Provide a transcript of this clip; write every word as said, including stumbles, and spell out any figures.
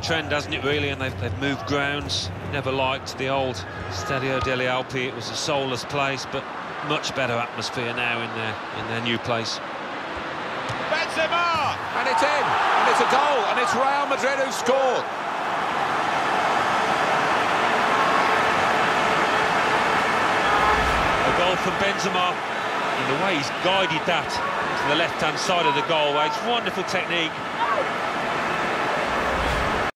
trend, hasn't it, really? And they've, they've moved grounds. Never liked the old Stadio delle Alpi. It was a soulless place, but much better atmosphere now in their in their new place. Benzema, and it's in, and it's a goal, and it's Real Madrid who scored. A goal from Benzema, and the way he's guided that to the left-hand side of the goal. It's wonderful technique.